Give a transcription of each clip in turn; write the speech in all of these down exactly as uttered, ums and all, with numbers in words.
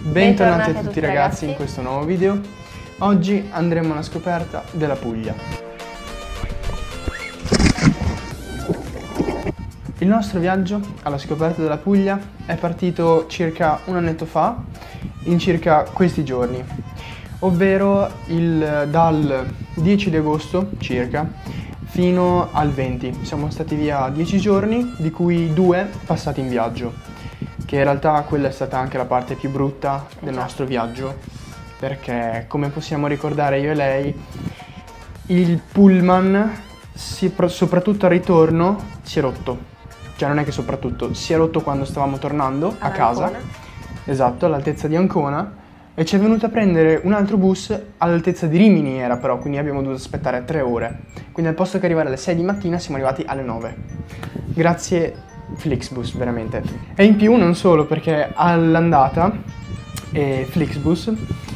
Bentornati a tutti, tutti ragazzi, ragazzi in questo nuovo video. Oggi andremo alla scoperta della Puglia. Il nostro viaggio alla scoperta della Puglia è partito circa un annetto fa, in circa questi giorni, ovvero il, dal dieci di agosto circa fino al venti. Siamo stati via dieci giorni, di cui due passati in viaggio, che in realtà quella è stata anche la parte più brutta del nostro viaggio, perché come possiamo ricordare io e lei, il pullman, si, soprattutto al ritorno, si è rotto. Cioè non è che soprattutto, si è rotto quando stavamo tornando a casa, esatto, all'altezza di Ancona, e ci è venuto a prendere un altro bus all'altezza di Rimini era però, quindi abbiamo dovuto aspettare tre ore. Quindi al posto che arrivare alle sei di mattina siamo arrivati alle nove. Grazie Flixbus, veramente. E in più non solo, perché all'andata eh, Flixbus,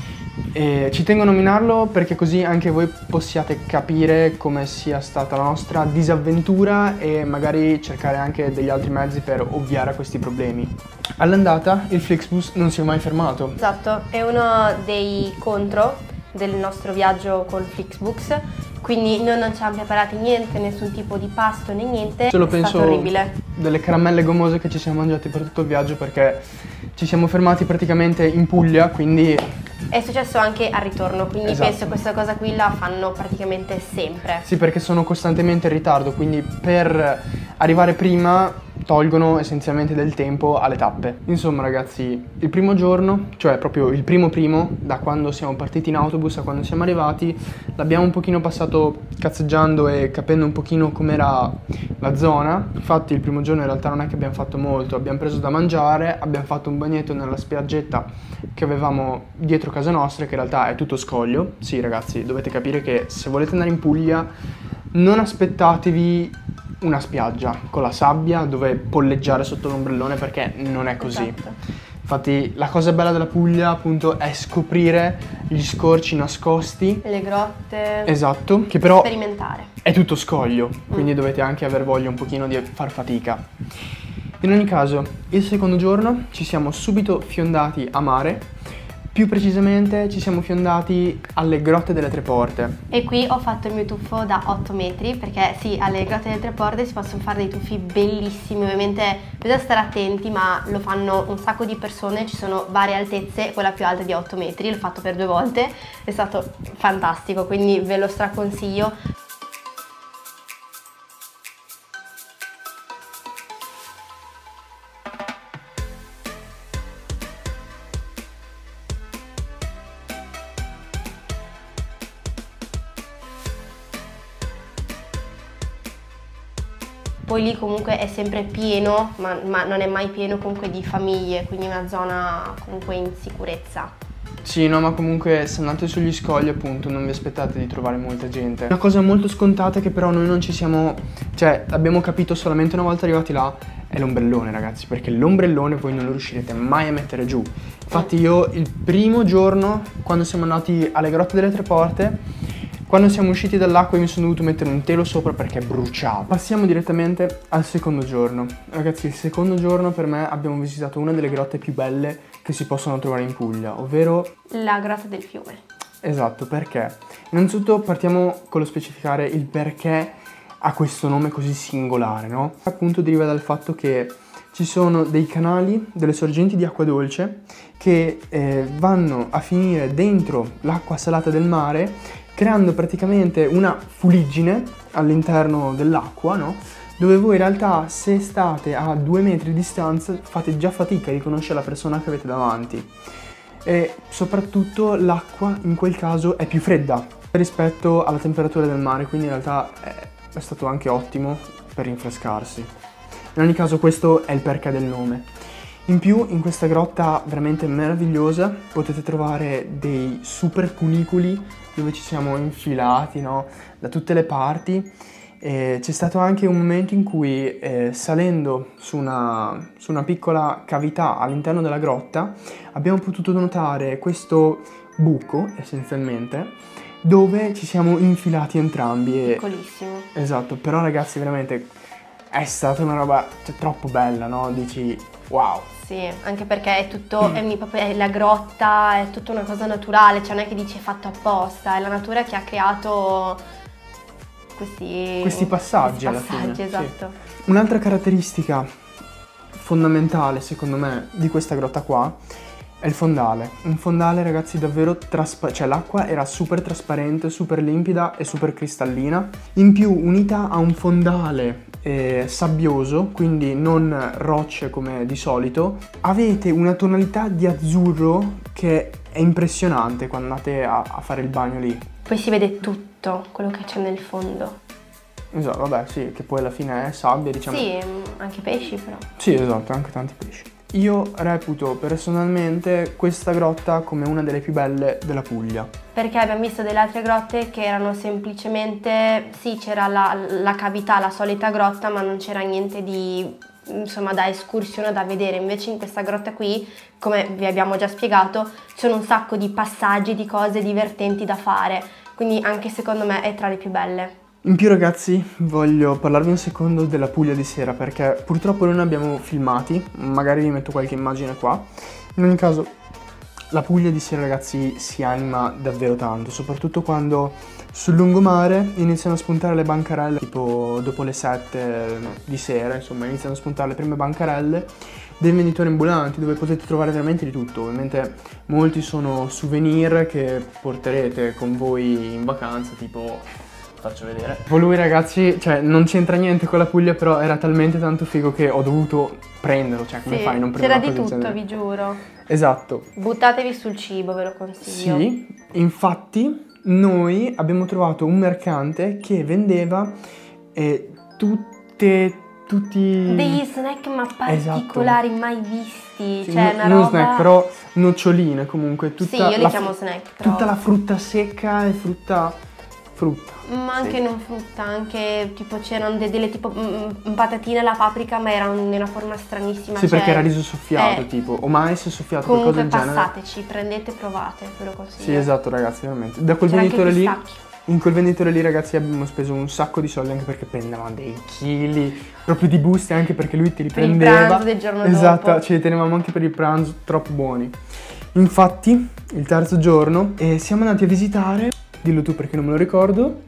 eh, ci tengo a nominarlo perché così anche voi possiate capire come sia stata la nostra disavventura e magari cercare anche degli altri mezzi per ovviare a questi problemi. All'andata il Flixbus non si è mai fermato. Esatto, è uno dei contro del nostro viaggio col Flixbus, quindi noi non ci abbiamo preparati niente, nessun tipo di pasto né niente. Solo è penso stato orribile. Delle caramelle gommose che ci siamo mangiati per tutto il viaggio, perché ci siamo fermati praticamente in Puglia, quindi è successo anche al ritorno, quindi esatto. Penso questa cosa qui la fanno praticamente sempre. Sì, perché sono costantemente in ritardo, quindi per arrivare prima tolgono essenzialmente del tempo alle tappe. Insomma ragazzi, il primo giorno, cioè proprio il primo primo, da quando siamo partiti in autobus a quando siamo arrivati, l'abbiamo un pochino passato cazzeggiando e capendo un pochino com'era la zona. Infatti il primo giorno in realtà non è che abbiamo fatto molto, abbiamo preso da mangiare, abbiamo fatto un bagnetto nella spiaggetta che avevamo dietro casa nostra, che in realtà è tutto scoglio. Sì ragazzi, dovete capire che se volete andare in Puglia non aspettatevi una spiaggia con la sabbia dove polleggiare sotto l'ombrellone, perché non è così. Esatto. Infatti la cosa bella della Puglia appunto è scoprire gli scorci nascosti, le grotte, esatto, che però sperimentare. È tutto scoglio, quindi mm. dovete anche aver voglia un pochino di far fatica. In ogni caso, il secondo giorno ci siamo subito fiondati a mare. Più precisamente ci siamo fiondati alle Grotte delle Tre Porte. E qui ho fatto il mio tuffo da otto metri, perché sì, alle Grotte delle Tre Porte si possono fare dei tuffi bellissimi. Ovviamente bisogna stare attenti, ma lo fanno un sacco di persone, ci sono varie altezze, quella più alta è di otto metri, l'ho fatto per due volte, è stato fantastico, quindi ve lo straconsiglio. Poi lì comunque è sempre pieno, ma, ma non è mai pieno comunque di famiglie, quindi è una zona comunque in sicurezza. Sì, no, ma comunque se andate sugli scogli appunto non vi aspettate di trovare molta gente. Una cosa molto scontata che però noi non ci siamo, cioè abbiamo capito solamente una volta arrivati là, è l'ombrellone ragazzi, perché l'ombrellone voi non lo riuscirete mai a mettere giù. Infatti io il primo giorno, quando siamo andati alle Grotte delle Tre Porte, quando siamo usciti dall'acqua mi sono dovuto mettere un telo sopra perché bruciava. Passiamo direttamente al secondo giorno. Ragazzi, il secondo giorno per me abbiamo visitato una delle grotte più belle che si possono trovare in Puglia, ovvero la Grotta del Fiume. Esatto, perché? Innanzitutto partiamo con lo specificare il perché ha questo nome così singolare, no? Appunto deriva dal fatto che ci sono dei canali, delle sorgenti di acqua dolce che eh, vanno a finire dentro l'acqua salata del mare, creando praticamente una fuliggine all'interno dell'acqua, no? Dove voi in realtà se state a due metri di distanza fate già fatica a riconoscere la persona che avete davanti. E soprattutto l'acqua in quel caso è più fredda rispetto alla temperatura del mare, quindi in realtà è, è stato anche ottimo per rinfrescarsi. In ogni caso questo è il perché del nome. In più in questa grotta veramente meravigliosa potete trovare dei super cunicoli dove ci siamo infilati, no? Da tutte le parti. C'è stato anche un momento in cui eh, salendo su una, su una piccola cavità all'interno della grotta abbiamo potuto notare questo buco essenzialmente dove ci siamo infilati entrambi. Piccolissimo. E... Esatto, però ragazzi veramente è stata una roba, cioè, troppo bella, no? Dici wow. Sì, anche perché è tutto, è, proprio, è la grotta, è tutta una cosa naturale, cioè non è che dici è fatto apposta, è la natura che ha creato questi, questi passaggi, questi alla passaggi, fine. esatto. Sì. Un'altra caratteristica fondamentale, secondo me, di questa grotta qua è il fondale. Un fondale, ragazzi, davvero trasparente, cioè l'acqua era super trasparente, super limpida e super cristallina. In più, unita a un fondale eh, sabbioso, quindi non rocce come di solito, avete una tonalità di azzurro che è impressionante quando andate a, a fare il bagno lì. Poi si vede tutto quello che c'è nel fondo. Esatto, vabbè, sì, che poi alla fine è sabbia, diciamo. Sì, anche pesci però. Sì, esatto, anche tanti pesci. Io reputo personalmente questa grotta come una delle più belle della Puglia. Perché abbiamo visto delle altre grotte che erano semplicemente, sì, c'era la, la cavità, la solita grotta, ma non c'era niente di, insomma, da escursione da vedere. Invece in questa grotta qui, come vi abbiamo già spiegato, ci sono un sacco di passaggi, di cose divertenti da fare. Quindi anche secondo me è tra le più belle. In più, ragazzi, voglio parlarvi un secondo della Puglia di sera, perché purtroppo non ne abbiamo filmati, magari vi metto qualche immagine qua. In ogni caso, la Puglia di sera, ragazzi, si anima davvero tanto, soprattutto quando sul lungomare iniziano a spuntare le bancarelle, tipo dopo le sette di sera, insomma, iniziano a spuntare le prime bancarelle dei venditori ambulanti, dove potete trovare veramente di tutto. Ovviamente molti sono souvenir che porterete con voi in vacanza, tipo... faccio vedere. Lui, ragazzi, cioè non c'entra niente con la Puglia, però era talmente tanto figo che ho dovuto prenderlo, cioè come sì, fai a non prendere c'era una di cosa tutto, del vi giuro. Esatto. Buttatevi sul cibo, ve lo consiglio. Sì, infatti noi abbiamo trovato un mercante che vendeva eh, tutte, tutti... degli snack ma particolari, esatto, mai visti, sì, cioè no, una non roba... snack, però noccioline comunque. Tutta sì, io li la, chiamo snack, però. Tutta la frutta secca e frutta... frutta. Ma anche sì. non frutta, anche tipo c'erano de delle tipo mm, patatine alla paprika, ma erano in una forma stranissima. Sì, cioè, perché era riso soffiato, eh, tipo, o mais soffiato, comunque qualcosa del genere. passateci, prendete, provate, ve lo consiglio. Sì, esatto, ragazzi, veramente. Da quel venditore lì, in quel venditore lì, ragazzi, abbiamo speso un sacco di soldi, anche perché prendevamo dei chili proprio di buste, anche perché lui te li per prendeva. il pranzo del giorno esatto, dopo. ce li tenevamo anche per il pranzo, troppo buoni. Infatti, il terzo giorno, eh, siamo andati a visitare, dillo tu perché non me lo ricordo.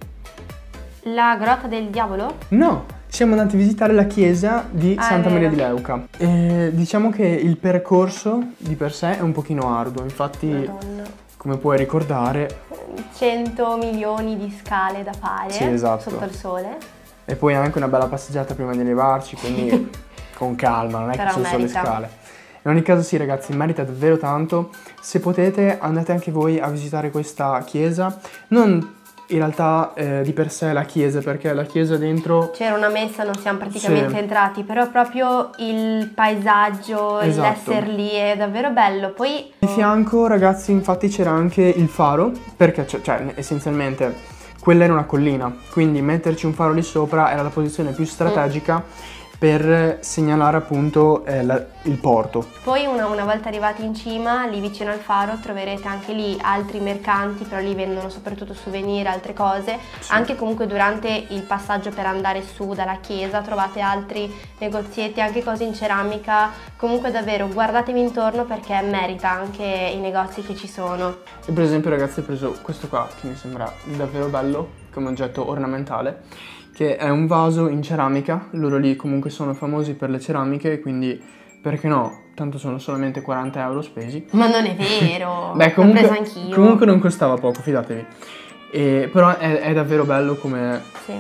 La grotta del diavolo? No, siamo andati a visitare la chiesa di ah, Santa Maria di Leuca. E diciamo che il percorso di per sé è un pochino arduo, infatti, Madonna, come puoi ricordare, cento milioni di scale da fare, sì, esatto, sotto il sole. E poi anche una bella passeggiata prima di arrivarci, quindi con calma, non è Però che sono solo le merita. scale. In ogni caso sì, ragazzi, merita davvero tanto. Se potete andate anche voi a visitare questa chiesa. Non in realtà eh, di per sé la chiesa, perché la chiesa dentro... c'era una messa, non siamo praticamente sì. entrati, però proprio il paesaggio, esatto, l'essere lì è davvero bello. Poi di fianco, ragazzi, infatti c'era anche il faro, perché cioè essenzialmente quella era una collina, quindi metterci un faro lì sopra era la posizione più strategica mm. per segnalare appunto eh, la, il porto. Poi una, una volta arrivati in cima, lì vicino al faro, troverete anche lì altri mercanti, però lì vendono soprattutto souvenir, altre cose. Sì. Anche comunque durante il passaggio per andare su dalla chiesa trovate altri negozietti, anche cose in ceramica. Comunque davvero guardatevi intorno perché merita anche i negozi che ci sono. E per esempio, ragazzi, ho preso questo qua che mi sembra davvero bello come oggetto ornamentale, che è un vaso in ceramica. Loro lì comunque sono famosi per le ceramiche, quindi perché no, tanto sono solamente quaranta euro spesi. Ma non è vero. Beh, comunque, l'ho preso anch'io. Comunque non costava poco, fidatevi. E, però è, è davvero bello come sì.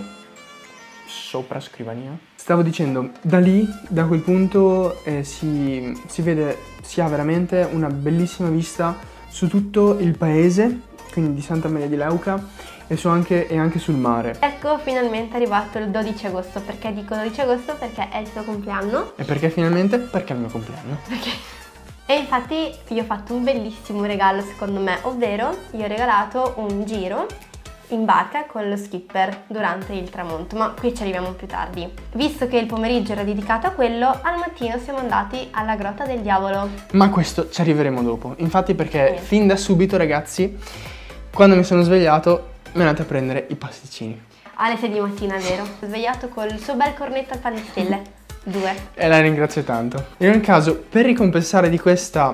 sopra scrivania. Stavo dicendo, da lì, da quel punto eh, si, si vede, si ha veramente una bellissima vista su tutto il paese, quindi di Santa Maria di Leuca, e, su anche, e anche sul mare. Ecco, finalmente è arrivato il dodici agosto. Perché dico dodici agosto? Perché è il suo compleanno. E perché finalmente? Perché è il mio compleanno. Perché? E infatti gli ho fatto un bellissimo regalo secondo me, ovvero gli ho regalato un giro in barca con lo skipper durante il tramonto, ma qui ci arriviamo più tardi. Visto che il pomeriggio era dedicato a quello, al mattino siamo andati alla Grotta del Diavolo. Ma questo ci arriveremo dopo, infatti, perché sì. fin da subito, ragazzi, quando mi sono svegliato mi è andato a prendere i pasticcini. Alle sei di mattina, è vero. Ho svegliato col suo bel cornetto al pan di stelle. Due. E la ringrazio tanto. In ogni caso, per ricompensare di questa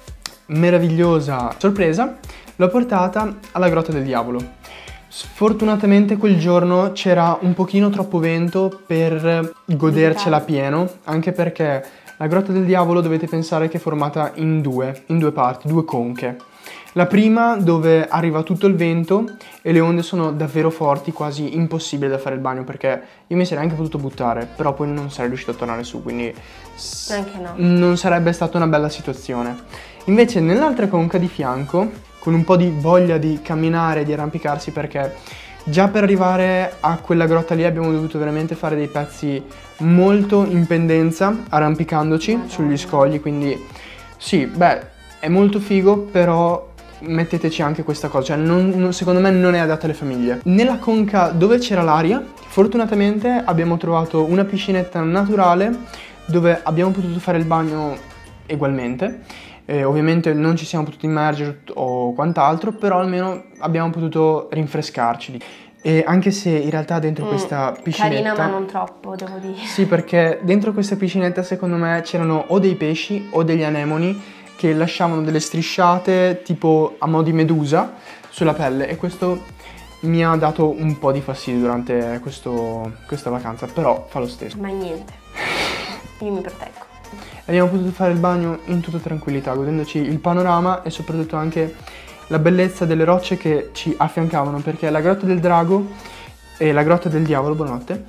meravigliosa sorpresa, l'ho portata alla Grotta del Diavolo. Sfortunatamente quel giorno c'era un pochino troppo vento per godercela pieno, anche perché la Grotta del Diavolo dovete pensare che è formata in due, in due parti, due conche. La prima dove arriva tutto il vento e le onde sono davvero forti, quasi impossibile da fare il bagno, perché io mi sarei anche potuto buttare, però poi non sarei riuscito a tornare su, quindi Anche no. non sarebbe stata una bella situazione. Invece nell'altra conca di fianco, con un po' di voglia di camminare e di arrampicarsi, perché già per arrivare a quella grotta lì abbiamo dovuto veramente fare dei pezzi molto in pendenza, arrampicandoci Madonna. sugli scogli, quindi sì, beh, è molto figo, però metteteci anche questa cosa, cioè non, non, secondo me non è adatta alle famiglie. Nella conca dove c'era l'aria, fortunatamente abbiamo trovato una piscinetta naturale dove abbiamo potuto fare il bagno ugualmente. Eh, ovviamente non ci siamo potuti immergere o quant'altro, però almeno abbiamo potuto rinfrescarci. E anche se in realtà dentro Mm, questa piscinetta... Carina ma non troppo, devo dire. Sì, perché dentro questa piscinetta secondo me c'erano o dei pesci o degli anemoni che lasciavano delle strisciate tipo a mo' di medusa sulla pelle, e questo mi ha dato un po' di fastidio durante questo, questa vacanza, però fa lo stesso. Ma niente, io mi proteggo. Abbiamo potuto fare il bagno in tutta tranquillità, godendoci il panorama e soprattutto anche la bellezza delle rocce che ci affiancavano, perché la Grotta del Drago e la Grotta del Diavolo, buonanotte,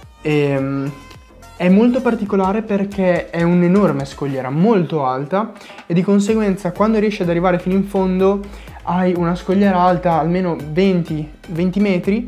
e, è molto particolare perché è un'enorme scogliera molto alta e di conseguenza quando riesci ad arrivare fino in fondo hai una scogliera alta almeno venti metri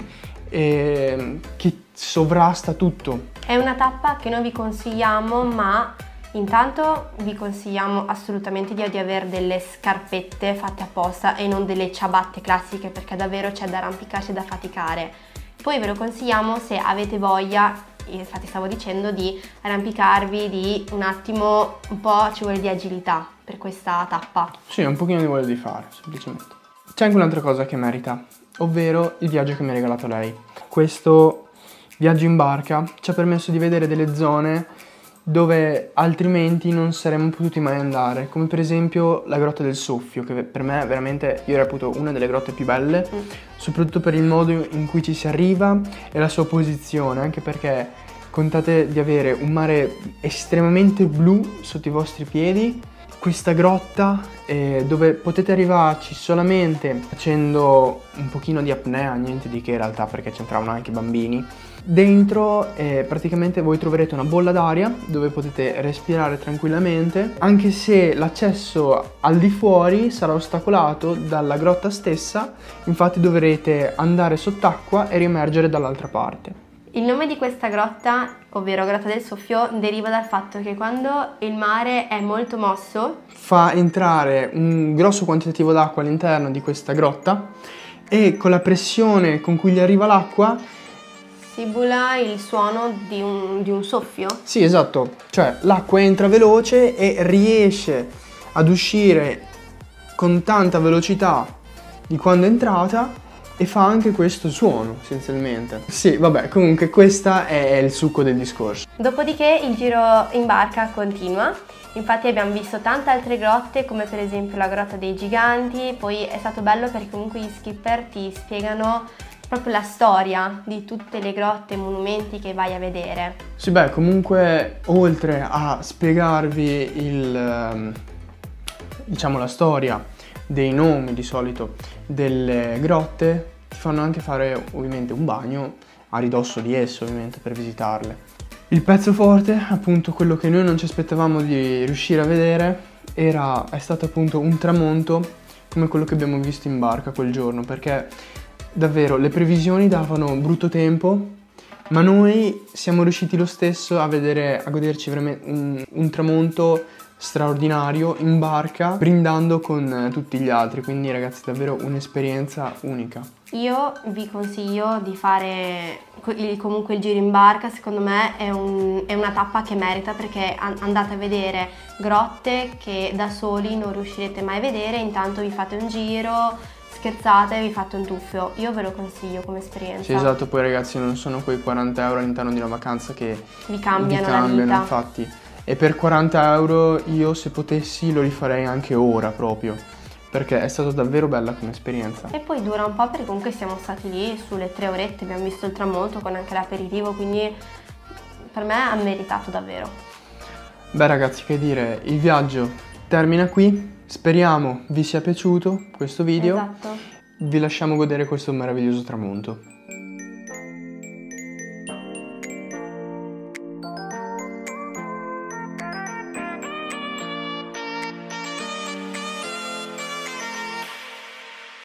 e, che sovrasta tutto. È una tappa che noi vi consigliamo, ma intanto vi consigliamo assolutamente di, di avere delle scarpette fatte apposta e non delle ciabatte classiche, perché davvero c'è da arrampicarsi e da faticare. Poi ve lo consigliamo se avete voglia, infatti stavo dicendo, di arrampicarvi, di un attimo, un po' ci vuole di agilità per questa tappa. Sì, un pochino di voglia di fare, semplicemente. C'è anche un'altra cosa che merita, ovvero il viaggio che mi ha regalato lei. Questo viaggio in barca ci ha permesso di vedere delle zone dove altrimenti non saremmo potuti mai andare, come per esempio la Grotta del Soffio, che per me veramente io reputo una delle grotte più belle, mm. soprattutto per il modo in cui ci si arriva e la sua posizione, anche perché contate di avere un mare estremamente blu sotto i vostri piedi, questa grotta eh, dove potete arrivarci solamente facendo un pochino di apnea, niente di che in realtà, perché c'entravano anche i bambini. Dentro eh, praticamente voi troverete una bolla d'aria dove potete respirare tranquillamente, anche se l'accesso al di fuori sarà ostacolato dalla grotta stessa, infatti dovrete andare sott'acqua e riemergere dall'altra parte. Il nome di questa grotta, ovvero Grotta del Soffio, deriva dal fatto che quando il mare è molto mosso fa entrare un grosso quantitativo d'acqua all'interno di questa grotta e con la pressione con cui gli arriva l'acqua simula il suono di un, di un soffio? Sì, esatto, cioè l'acqua entra veloce e riesce ad uscire con tanta velocità di quando è entrata e fa anche questo suono essenzialmente. Sì, vabbè, comunque questo è il succo del discorso. Dopodiché il giro in barca continua, infatti abbiamo visto tante altre grotte come per esempio la Grotta dei Giganti, poi è stato bello perché comunque gli skipper ti spiegano proprio la storia di tutte le grotte e monumenti che vai a vedere. Sì, beh, comunque oltre a spiegarvi il, diciamo, la storia dei nomi di solito delle grotte, ti fanno anche fare ovviamente un bagno a ridosso di esse, ovviamente, per visitarle. Il pezzo forte, appunto quello che noi non ci aspettavamo di riuscire a vedere, era, è stato appunto un tramonto come quello che abbiamo visto in barca quel giorno, perché davvero le previsioni davano brutto tempo, ma noi siamo riusciti lo stesso a vedere, a goderci veramente un, un tramonto straordinario in barca, brindando con tutti gli altri, quindi ragazzi davvero un'esperienza unica. Io vi consiglio di fare comunque il giro in barca, secondo me è, un, è una tappa che merita, perché andate a vedere grotte che da soli non riuscirete mai a vedere, intanto vi fate un giro, scherzate, vi fate un tuffo. Io ve lo consiglio come esperienza. Sì, esatto, poi ragazzi non sono quei quaranta euro all'interno di una vacanza che vi cambiano, vi cambiano, la vita. Infatti. E per quaranta euro io, se potessi, lo rifarei anche ora proprio, perché è stata davvero bella come esperienza. E poi dura un po' perché comunque siamo stati lì sulle tre orette, abbiamo visto il tramonto con anche l'aperitivo, quindi per me ha meritato davvero. Beh ragazzi, che dire, il viaggio termina qui, speriamo vi sia piaciuto questo video. Esatto. Vi lasciamo godere questo meraviglioso tramonto.